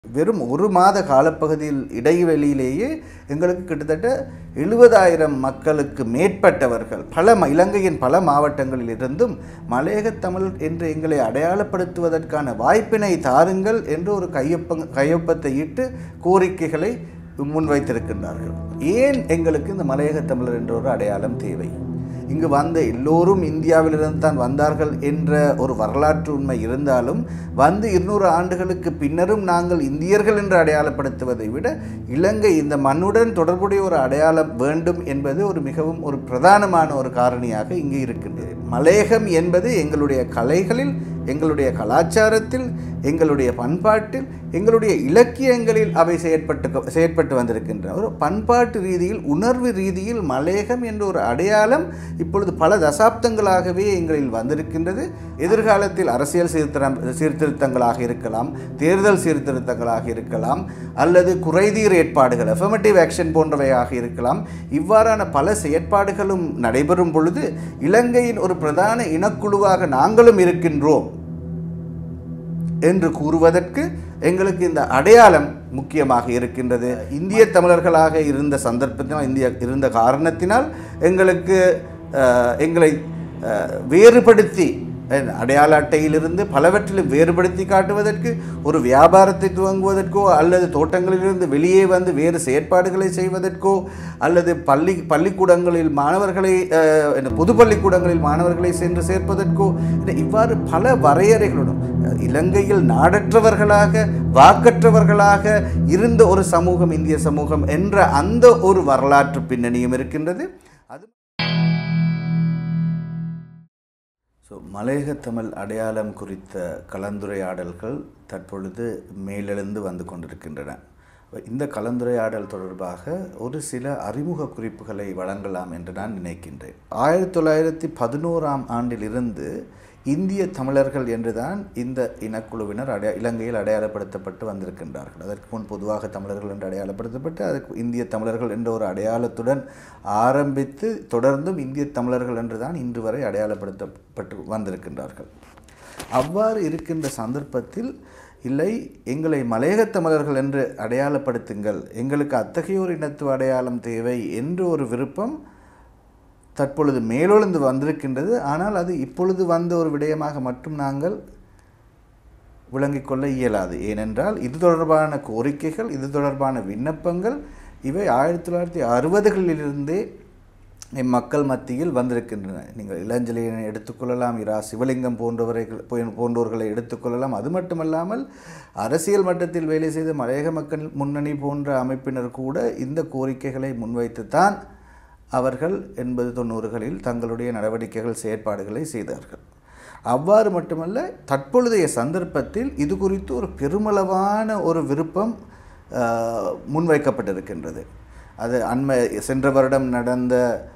வெறும் ஒரு மாத காலப்பகுதியில் இடைவெளியிலேயே எங்களுக்கு கிட்டத்தட்ட 70,000 மக்களுக்கு மேற்பட்டவர்கள் இலங்கையின் பல மாவட்டங்களில் இருந்தும் மலையக தமிழ் என்று எங்களை அடையாளப்படுத்துவதற்கான வாய்ப்பினை தாருங்கள் என்று ஒரு கையொப்பத்தை இட்டு கோரிக்கைகளை முன்வைத்திருக்கின்றார்கள். ஏன் எங்களுக்கு இந்த மலையக தமிழர் என்ற ஒரு அடையாளம் தேவை? இங்கு வந்த எல்லோரும் இந்தியாவிலிருந்து தான் வந்தார்கள் என்ற ஒரு வரலாற்று உண்மை இருந்தாலும் வந்து 200 ஆண்டுகளுக்கு பின்னரும் நாங்கள் இந்தியர்கள் என்று அடையாளப்படுத்துவதை விட இலங்கை இந்த மண்ணுடன் தொடர்புடைய ஒரு அடையாளம் வேண்டும் என்பது மிகவும் ஒரு பிரதானமான ஒரு காரணியாக இங்கு இருக்கின்றது. மலையகம் என்பது எங்களுடைய கலைகளில், எங்களுடைய கலாச்சாரத்தில், எங்களுடைய பண்பாட்டில், எங்களுடைய இலக்கியங்களில் அவை செயற்பட்டு வந்திருக்கின்றன. ஒரு பண்பாட்டு ரீதியில், உணர்வு ரீதியில் மலையகம் என்ற ஒரு அடையாளம் இப்பொழுது பல தசாப்தங்களாகவே எங்களில் வந்திருக்கின்றது. எதிர்காலத்தில் அரசியல் சீர்திருத்தங்களாக இருக்கலாம், தேர்தல் சீர்திருத்தங்களாக இருக்கலாம், அல்லது குறைதீர் ஏற்பாடுகள் அஃபர்மேட்டிவ் ஆக்ஷன் போன்றவையாக இருக்கலாம். இவ்வாறான பல செயற்பாடுகளும் நடைபெறும் பொழுது இலங்கையின் ஒரு பிரதான இனக்குழுவாக நாங்களும் இருக்கின்றோம் என்று கூறுவதற்கு எங்களுக்கு இந்த அடையாளம் முக்கியமாக இருக்கின்றது. இந்திய தமிழர்களாக இருந்த சந்தர்ப்பத்தினால், இருந்த காரணத்தினால் எங்களை வேறுபடுத்தி அடையாள அட்டையிலிருந்து பலவற்றிலும் வேறுபடுத்தி காட்டுவதற்கு, ஒரு வியாபாரத்தை துவங்குவதற்கோ அல்லது தோட்டங்களிலிருந்து வெளியே வந்து வேறு செயற்பாடுகளை செய்வதற்கோ அல்லது பள்ளிக்கூடங்களில் மாணவர்களை பொது பள்ளிக்கூடங்களில் மாணவர்களை சென்று சேர்ப்பதற்கோ இவ்வாறு பல வரையறைகளுடன் இலங்கையில் நாடற்றவர்களாக, வாக்கற்றவர்களாக இருந்த ஒரு சமூகம் இந்திய சமூகம் என்ற அந்த ஒரு வரலாற்று பின்னணியும் இருக்கின்றது. அது மலையக தமிழ் அடையாளம் குறித்த கலந்துரையாடல்கள் தற்பொழுது மேலெழுந்து வந்து கொண்டிருக்கின்றன. இந்த கலந்துரையாடல் தொடர்பாக ஒரு சில அறிமுக குறிப்புகளை வழங்கலாம் என்று நான் நினைக்கின்றேன். 1911ஆம் ஆண்டிலிருந்து இந்திய தமிழர்கள் என்றுதான் இந்த இனக்குழுவினர் இலங்கையில் அடையாளப்படுத்தப்பட்டு வந்திருக்கின்றார்கள். அதற்கு முன் பொதுவாக தமிழர்கள் என்று அடையாளப்படுத்தப்பட்டு அதற்கு இந்திய தமிழர்கள் என்ற ஒரு அடையாளத்துடன் ஆரம்பித்து தொடர்ந்தும் இந்திய தமிழர்கள் என்றுதான் இன்று வரை அடையாளப்படுத்தப்பட்டு வந்திருக்கின்றார்கள். அவ்வாறு இருக்கின்ற சந்தர்ப்பத்தில் இல்லை, எங்களை மலையக தமிழர்கள் என்று அடையாளப்படுத்துங்கள், எங்களுக்கு அத்தகைய ஒரு இனத்துவ அடையாளம் தேவை என்று ஒரு விருப்பம் தற்பொழுது மேலொழுந்து வந்திருக்கின்றது. ஆனால் அது இப்பொழுது வந்த ஒரு விடயமாக மட்டும் நாங்கள் விளங்கிக் கொள்ள இயலாது. ஏனென்றால் இது தொடர்பான கோரிக்கைகள், இது தொடர்பான விண்ணப்பங்கள் இவை 1960களிலிருந்தே மக்கள் மத்தியில் வந்திருக்கின்றன. நீங்கள் இளஞ்செழியனை எடுத்துக்கொள்ளலாம், இரா சிவலிங்கம் போன்றவர்களை எடுத்துக்கொள்ளலாம். அது மட்டுமல்லாமல் அரசியல் மட்டத்தில் வேலை செய்த மலையக மக்கள் முன்னணி போன்ற அமைப்பினர் கூட இந்த கோரிக்கைகளை முன்வைத்துத்தான் அவர்கள் 80-90களில் தங்களுடைய நடவடிக்கைகள், செயற்பாடுகளை செய்தார்கள். அவ்வாறு மட்டுமல்ல, தற்பொழுதைய சந்தர்ப்பத்தில் இது குறித்து ஒரு பெருமளவான ஒரு விருப்பம் முன்வைக்கப்பட்டிருக்கின்றது. அது சென்ற வருடம் நடந்த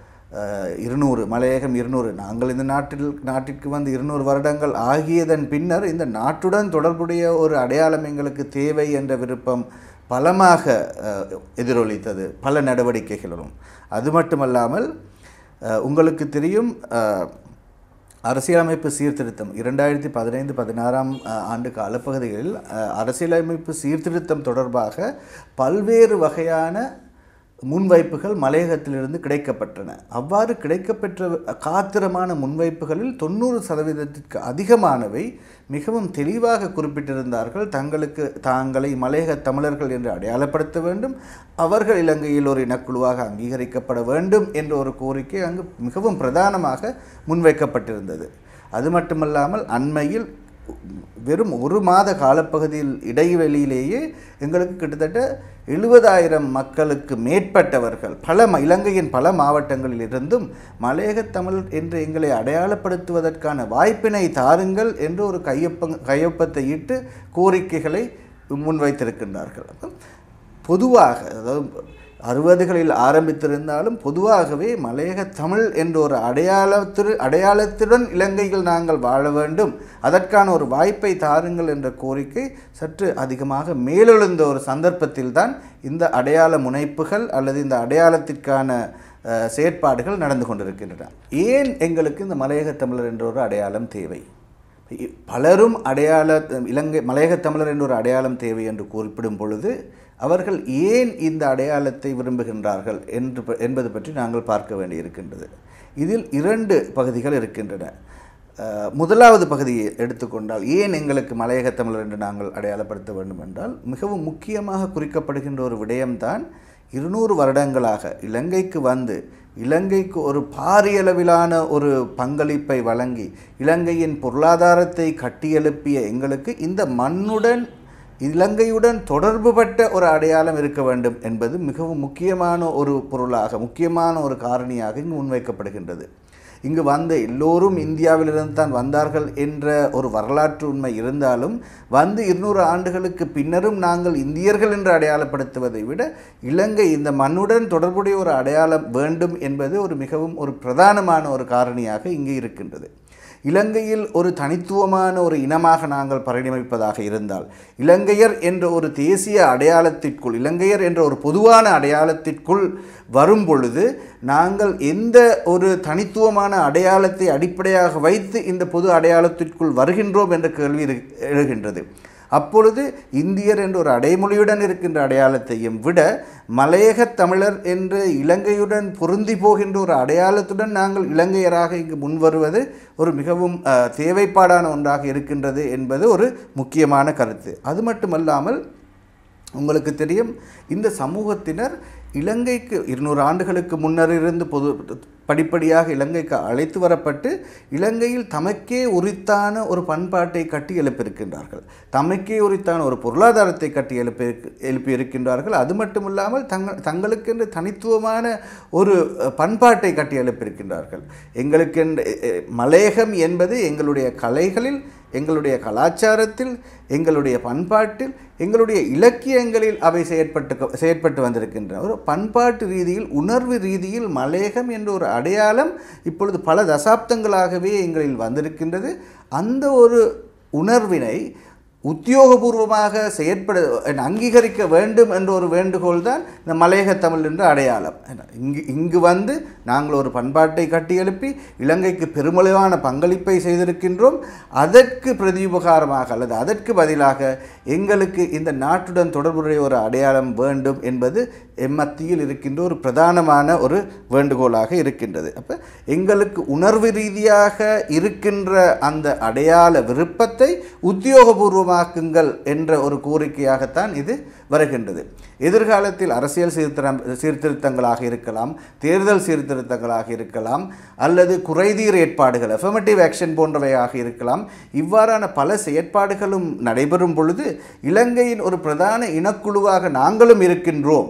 200 மலையகம் 200 நாங்கள் இந்த நாட்டிற்கு வந்து 200 வருடங்கள் ஆகியதன் பின்னர் இந்த நாட்டுடன் தொடர்புடைய ஒரு அடையாளம் எங்களுக்கு தேவை என்ற விருப்பம் பலமாக எதிரொலித்தது பல நடவடிக்கைகளும். அது மட்டுமல்லாமல் உங்களுக்கு தெரியும், அரசியலமைப்பு சீர்திருத்தம் 2015-16ஆம் ஆண்டு காலப்பகுதிகளில் அரசியலமைப்பு சீர்திருத்தம் தொடர்பாக பல்வேறு வகையான முன்வைப்புகள் மலையகத்திலிருந்து கிடைக்கப்பட்டன. அவ்வாறு கிடைக்கப்பெற்ற காத்திரமான முன்வைப்புகளில் 90% அதிகமானவை மிகவும் தெளிவாக குறிப்பிட்டிருந்தார்கள். தாங்களை மலையக தமிழர்கள் என்று அடையாளப்படுத்த வேண்டும், அவர்கள் இலங்கையில் ஒரு இனக்குழுவாக அங்கீகரிக்கப்பட வேண்டும் என்ற ஒரு கோரிக்கை அங்கு மிகவும் பிரதானமாக முன்வைக்கப்பட்டிருந்தது. அது மட்டுமல்லாமல் அண்மையில் வெறும் ஒரு மாத காலப்பகுதியில் இடைவெளியிலேயே எங்களுக்கு கிட்டத்தட்ட 70,000 மக்களுக்கு மேற்பட்டவர்கள் இலங்கையின் பல மாவட்டங்களில் இருந்தும் மலையக தமிழ் என்று எங்களை அடையாளப்படுத்துவதற்கான வாய்ப்பினை தாருங்கள் என்று ஒரு கையொப்பத்தை இட்டு கோரிக்கைகளை முன்வைத்திருக்கின்றார்கள். பொதுவாக, அதாவது 60களில் ஆரம்பித்திருந்தாலும் பொதுவாகவே மலையக தமிழ் என்ற ஒரு அடையாளத்துடன் இலங்கையில் நாங்கள் வாழ வேண்டும், அதற்கான ஒரு வாய்ப்பை தாருங்கள் என்ற கோரிக்கை சற்று அதிகமாக மேலெழுந்த ஒரு சந்தர்ப்பத்தில் தான் இந்த அடையாள முனைப்புகள் அல்லது இந்த அடையாளத்திற்கான செயற்பாடுகள் நடந்து கொண்டிருக்கின்றன. ஏன் எங்களுக்கு இந்த மலையக தமிழர் என்ற ஒரு அடையாளம் தேவை? பலரும் இலங்கை மலையக தமிழர் என்ற ஒரு அடையாளம் தேவை என்று குறிப்பிடும் பொழுது அவர்கள் ஏன் இந்த அடையாளத்தை விரும்புகின்றார்கள் என்பது பற்றி நாங்கள் பார்க்க வேண்டியிருக்கின்றது. இதில் 2 பகுதிகள் இருக்கின்றன. முதலாவது பகுதியை எடுத்துக்கொண்டால் ஏன் எங்களுக்கு மலையக தமிழர் என்று நாங்கள் அடையாளப்படுத்த வேண்டும் என்றால், மிகவும் முக்கியமாக குறிக்கப்படுகின்ற ஒரு விடயம்தான் 200 வருடங்களாக இலங்கைக்கு வந்து இலங்கைக்கு ஒரு பாரியளவிலான ஒரு பங்களிப்பை வழங்கி இலங்கையின் பொருளாதாரத்தை கட்டியெழுப்பிய எங்களுக்கு இந்த மண்ணுடன் இலங்கையுடன் தொடர்புபட்ட ஒரு அடையாளம் இருக்க வேண்டும் என்பது மிகவும் முக்கியமான ஒரு பொருளாக, முக்கியமான ஒரு காரணியாக இங்கு முன்வைக்கப்படுகின்றது. இங்கு வந்த எல்லோரும் இந்தியாவிலிருந்து தான் வந்தார்கள் என்ற ஒரு வரலாற்று உண்மை இருந்தாலும், வந்து 200 ஆண்டுகளுக்கு பின்னரும் நாங்கள் இந்தியர்கள் என்று அடையாளப்படுத்துவதை விட இலங்கை இந்த மண்ணுடன் தொடர்புடைய ஒரு அடையாளம் வேண்டும் என்பது ஒரு மிகவும் ஒரு பிரதானமான ஒரு காரணியாக இங்கு இருக்கின்றது. இலங்கையில் ஒரு தனித்துவமான ஒரு இனமாக நாங்கள் பரிணமிப்பதாக இருந்தால், இலங்கையர் என்ற ஒரு தேசிய அடையாளத்திற்குள், இலங்கையர் என்ற ஒரு பொதுவான அடையாளத்திற்குள் வரும் பொழுது நாங்கள் எந்த ஒரு தனித்துவமான அடையாளத்தை அடிப்படையாக வைத்து இந்த பொது அடையாளத்திற்குள் வருகின்றோம் என்ற கேள்வி எழுகின்றது. அப்பொழுது இந்தியர் என்ற ஒரு அடைமொழியுடன் இருக்கின்ற அடையாளத்தையும் விட மலையக தமிழர் என்ற இலங்கையுடன் பொருந்தி போகின்ற ஒரு அடையாளத்துடன் நாங்கள் இலங்கையராக இங்கு முன்வருவது ஒரு மிகவும் தேவைப்பாடான ஒன்றாக இருக்கின்றது என்பது ஒரு முக்கியமான கருத்து. அது மட்டுமல்லாமல் உங்களுக்கு தெரியும், இந்த சமூகத்தினர் இலங்கைக்கு 200 ஆண்டுகளுக்கு முன்னர் இருந்து படிப்படியாக இலங்கைக்கு அழைத்து வரப்பட்டு இலங்கையில் தமக்கே உரித்தான ஒரு பண்பாட்டை கட்டி எழுப்பியிருக்கின்றார்கள், தமக்கே உரித்தான ஒரு பொருளாதாரத்தை கட்டி எழுப்பியிருக்கின்றார்கள். அது மட்டுமில்லாமல் தங்களுக்கென்று தனித்துவமான ஒரு பண்பாட்டை கட்டி எழுப்பியிருக்கின்றார்கள். எங்களுக்கென்று மலையகம் என்பது எங்களுடைய கலைகளில், எங்களுடைய கலாச்சாரத்தில், எங்களுடைய பண்பாட்டில், எங்களுடைய இலக்கியங்களில் அவை செயற்பட்டு வந்திருக்கின்றன. ஒரு பண்பாட்டு ரீதியில், உணர்வு ரீதியில் மலையகம் என்ற ஒரு அடையாளம் இப்பொழுது பல தசாப்தங்களாகவே எங்களில் வந்திருக்கின்றது. அந்த ஒரு உணர்வினை உத்தியோகபூர்வமாக அங்கீகரிக்க வேண்டும் என்ற ஒரு வேண்டுகோள் தான் இந்த மலையக தமிழ் என்ற அடையாளம். இங்கு வந்து நாங்கள் ஒரு பண்பாட்டை கட்டியெழுப்பி இலங்கைக்கு பெருமளவான பங்களிப்பை செய்திருக்கின்றோம். அதற்கு பிரதியுபகாரமாக அல்லது அதற்கு பதிலாக எங்களுக்கு இந்த நாட்டுடன் தொடர்புடைய ஒரு அடையாளம் வேண்டும் என்பது எம்மத்தியில் இருக்கின்ற ஒரு பிரதானமான ஒரு வேண்டுகோளாக இருக்கின்றது. அப்போ எங்களுக்கு உணர்வு ரீதியாக இருக்கின்ற அந்த அடையாள விருப்பத்தை உத்தியோகபூர்வமாக்குங்கள் என்ற ஒரு கோரிக்கையாகத்தான் இது வருகின்றது. எதிர்காலத்தில் அரசியல் சீர்திருத்தங்களாக இருக்கலாம், தேர்தல் சீர்திருத்தங்களாக இருக்கலாம், அல்லது குறைதீர் ஏற்பாடுகள் அஃபர்மேட்டிவ் ஆக்ஷன் போன்றவையாக இருக்கலாம். இவ்வாறான பல செயற்பாடுகளும் நடைபெறும் பொழுது இலங்கையின் ஒரு பிரதான இனக்குழுவாக நாங்களும் இருக்கின்றோம்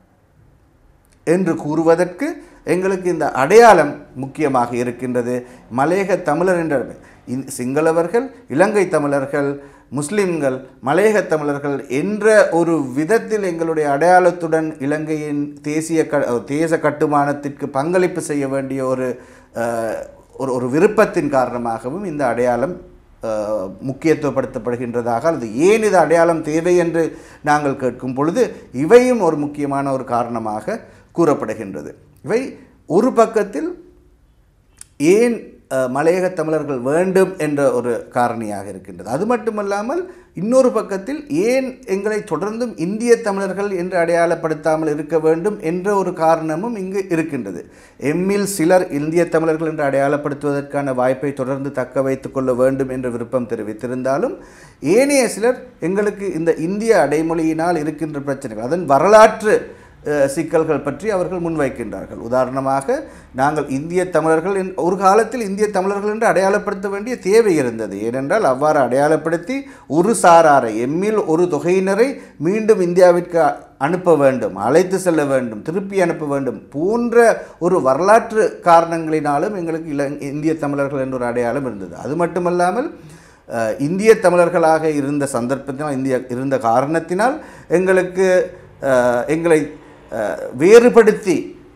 என்று கூறுவதற்கு எங்களுக்கு இந்த அடையாளம் முக்கியமாக இருக்கின்றது. மலையக தமிழர் என்ற சிங்களவர்கள், இலங்கை தமிழர்கள், முஸ்லிம்கள், மலையக தமிழர்கள் என்ற ஒரு விதத்தில் எங்களுடைய அடையாளத்துடன் இலங்கையின் தேச கட்டுமானத்திற்கு பங்களிப்பு செய்ய வேண்டிய ஒரு விருப்பத்தின் காரணமாகவும் இந்த அடையாளம் முக்கியத்துவப்படுத்தப்படுகின்றதாக, அல்லது ஏன் இது அடையாளம் தேவை என்று நாங்கள் கேட்கும் பொழுது இவையும் ஒரு முக்கியமான ஒரு காரணமாக கூறப்படுகின்றது. இவை ஒரு பக்கத்தில் ஏன் மலையக தமிழர்கள் வேண்டும் என்ற ஒரு காரணியாக இருக்கின்றது. அது மட்டுமல்லாமல் இன்னொரு பக்கத்தில் ஏன் எங்களை தொடர்ந்தும் இந்திய தமிழர்கள் என்று அடையாளப்படுத்தாமல் இருக்க வேண்டும் என்ற ஒரு காரணமும் இங்கு இருக்கின்றது. எம்மில் சிலர் இந்திய தமிழர்கள் என்று அடையாளப்படுத்துவதற்கான வாய்ப்பை தொடர்ந்து தக்க வைத்துக் கொள்ள வேண்டும் என்ற விருப்பம் தெரிவித்திருந்தாலும், ஏனைய சிலர் எங்களுக்கு இந்த இந்திய அடைமொழியினால் இருக்கின்ற பிரச்சனைகள், அதன் வரலாற்று சிக்கல்கள் பற்றி அவர்கள் முன்வைக்கின்றார்கள். உதாரணமாக, நாங்கள் இந்திய தமிழர்கள் ஒரு காலத்தில் இந்திய தமிழர்கள் என்று அடையாளப்படுத்த வேண்டிய தேவை இருந்தது. ஏனென்றால் அவ்வாறு அடையாளப்படுத்தி ஒரு சாராரை, எம்மில் ஒரு தொகையினரை மீண்டும் இந்தியாவிற்கு அனுப்ப வேண்டும், அழைத்து செல்ல வேண்டும், திருப்பி அனுப்ப வேண்டும் போன்ற ஒரு வரலாற்று காரணங்களினாலும் எங்களுக்கு இந்திய தமிழர்கள் என்ற ஒரு அடையாளம் இருந்தது. அது மட்டுமல்லாமல் இந்திய தமிழர்களாக இருந்த சந்தர்ப்பத்தினால், இருந்த காரணத்தினால் எங்களை வேறுபடுத்தி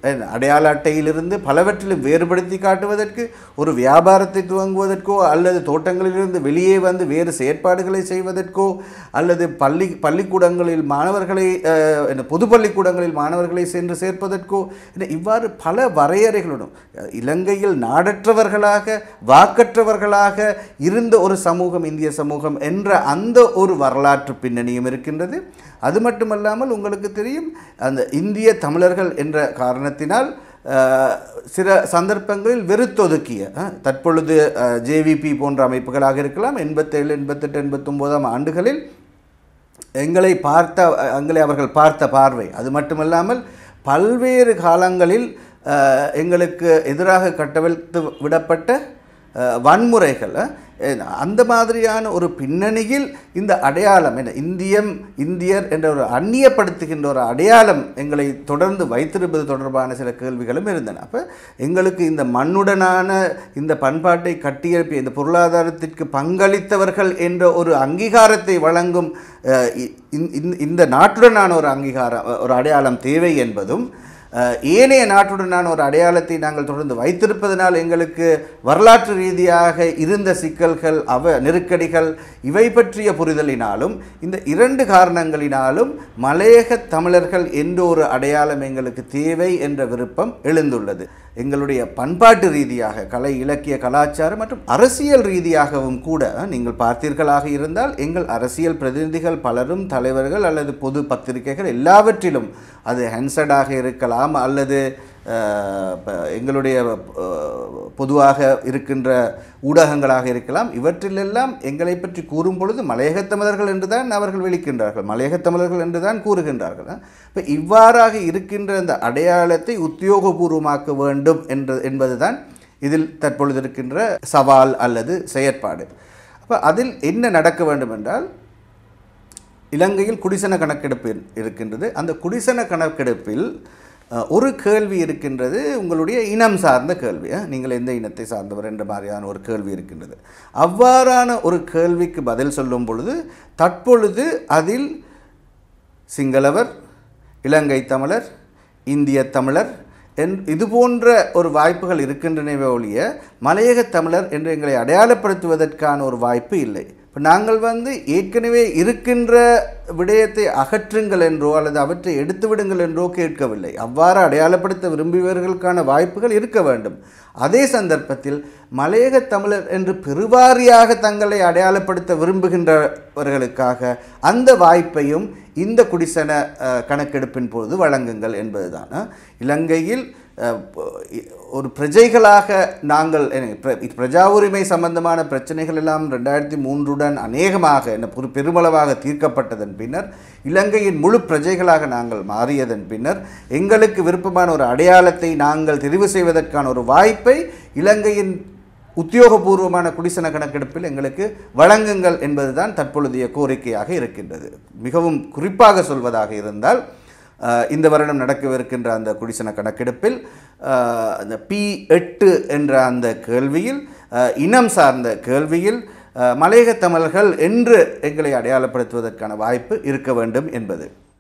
அடையாள அட்டையிலிருந்து பலவற்றிலும் வேறுபடுத்தி காட்டுவதற்கு, ஒரு வியாபாரத்தை துவங்குவதற்கோ அல்லது தோட்டங்களிலிருந்து வெளியே வந்து வேறு செயற்பாடுகளை செய்வதற்கோ அல்லது பள்ளிக்கூடங்களில் மாணவர்களை பொது பள்ளிக்கூடங்களில் மாணவர்களை சென்று சேர்ப்பதற்கோ இவ்வாறு பல வரையறைகளுடன் இலங்கையில் நாடற்றவர்களாக வாக்கற்றவர்களாக இருந்த ஒரு சமூகம் இந்திய சமூகம் என்ற அந்த ஒரு வரலாற்று பின்னணியும் இருக்கின்றது. அது மட்டுமல்லாமல் உங்களுக்கு தெரியும், அந்த இந்திய தமிழர்கள் என்ற காரணத்தினால் சில சந்தர்ப்பங்களில் வெறுத்தொதுக்கிய தற்பொழுது ஜேவிபி போன்ற அமைப்புகளாக இருக்கலாம், 87, 88, 89 ஆண்டுகளில் எங்களை அவர்கள் பார்த்த பார்வை, அது மட்டுமல்லாமல் பல்வேறு காலங்களில் எங்களுக்கு எதிராக கட்டவிழ்த்து விடப்பட்ட வன்முறைகள், அந்த மாதிரியான ஒரு பின்னணியில் இந்த அடையாளம் இந்தியர் என்ற ஒரு அந்நியப்படுத்துகின்ற ஒரு அடையாளம் எங்களை தொடர்ந்து வைத்திருப்பது தொடர்பான சில கேள்விகளும் இருந்தன. அப்போ எங்களுக்கு இந்த மண்ணுடனான இந்த பண்பாட்டை கட்டியெழுப்பிய இந்த பொருளாதாரத்திற்கு பங்களித்தவர்கள் என்ற ஒரு அங்கீகாரத்தை வழங்கும் இந்த நாட்டுடனான ஒரு அங்கீகாரம், ஒரு அடையாளம் தேவை என்பதும், ஏனைய நாட்டுடனான ஒரு அடையாளத்தை நாங்கள் தொடர்ந்து வைத்திருப்பதனால் எங்களுக்கு வரலாற்று ரீதியாக இருந்த சிக்கல்கள், நெருக்கடிகள் இவை பற்றிய புரிதலினாலும் இந்த இரண்டு காரணங்களினாலும் மலையக தமிழர்கள் என்ற ஒரு அடையாளம் எங்களுக்கு தேவை என்ற விருப்பம் எழுந்துள்ளது. எங்களுடைய பண்பாட்டு ரீதியாக கலை, இலக்கிய, கலாச்சாரம் மற்றும் அரசியல் ரீதியாகவும் கூட நீங்கள் பார்த்தீர்களாக இருந்தால் எங்கள் அரசியல் பிரதிநிதிகள் பலரும், தலைவர்கள் அல்லது பொது பத்திரிகைகள் எல்லாவற்றிலும், அது ஹென்சடாக இருக்கலாம் அல்லது எங்களுடைய பொதுவாக இருக்கின்ற ஊடகங்களாக இருக்கலாம், இவற்றிலெல்லாம் எங்களை பற்றி கூறும் பொழுது மலையக தமிழர்கள் என்றுதான் அவர்கள் விழிக்கின்றார்கள், மலையக தமிழர்கள் என்றுதான் கூறுகின்றார்கள். இப்போ இவ்வாறாக இருக்கின்ற அந்த அடையாளத்தை உத்தியோகபூர்வமாக்க வேண்டும் என்பதுதான் இதில் தற்பொழுது இருக்கின்ற சவால் அல்லது செயற்பாடு. அப்போ அதில் என்ன நடக்க வேண்டும் என்றால், இலங்கையில் குடிசன கணக்கெடுப்பு இருக்கின்றது. அந்த குடிசன கணக்கெடுப்பில் ஒரு கேள்வி இருக்கின்றது, உங்களுடைய இனம் சார்ந்த கேள்வி, நீங்கள் எந்த இனத்தை சார்ந்தவர் என்ற மாதிரியான ஒரு கேள்வி இருக்கின்றது. அவ்வாறான ஒரு கேள்விக்கு பதில் சொல்லும் பொழுது தற்பொழுது அதில் சிங்களவர், இலங்கை தமிழர், இந்திய தமிழர் இது போன்ற ஒரு வாய்ப்புகள் இருக்கின்றனவே ஒழிய மலையக தமிழர் என்று எங்களை அடையாளப்படுத்துவதற்கான ஒரு வாய்ப்பு இல்லை. இப்போ நாங்கள் ஏற்கனவே இருக்கின்ற விடயத்தை அகற்றுங்கள் என்றோ அல்லது அவற்றை எடுத்து விடுங்கள் என்றோ கேட்கவில்லை. அவ்வாறு அடையாளப்படுத்த விரும்பியவர்களுக்கான வாய்ப்புகள் இருக்க வேண்டும். அதே சந்தர்ப்பத்தில் மலையக தமிழர் என்று பெருவாரியாக தங்களை அடையாளப்படுத்த விரும்புகின்றவர்களுக்காக அந்த வாய்ப்பையும் இந்த குடிசன கணக்கெடுப்பின் போது வழங்குங்கள் என்பதுதான். இலங்கையில் ஒரு பிரஜைகளாக நாங்கள் பிரஜா உரிமை சம்பந்தமான பிரச்சனைகள் எல்லாம் 2003 அநேகமாக பெருமளவாக தீர்க்கப்பட்டதன் பின்னர், இலங்கையின் முழு பிரஜைகளாக நாங்கள் மாறியதன் பின்னர் எங்களுக்கு விருப்பமான ஒரு அடையாளத்தை நாங்கள் தெரிவு செய்வதற்கான ஒரு வாய்ப்பை இலங்கையின் உத்தியோகபூர்வமான குடிசன கணக்கெடுப்பில் எங்களுக்கு வழங்குங்கள் என்பதுதான் தற்பொழுதைய கோரிக்கையாக இருக்கின்றது. மிகவும் குறிப்பாக சொல்வதாக இருந்தால், இந்த வருடம் நடக்கவிருக்கின்ற அந்த குடிசன கணக்கெடுப்பில் அந்த P8 என்ற அந்த கேள்வியில், இனம் சார்ந்த கேள்வியில் மலையக தமிழர்கள் என்று எங்களை அடையாளப்படுத்துவதற்கான வாய்ப்பு இருக்க வேண்டும் என்பது.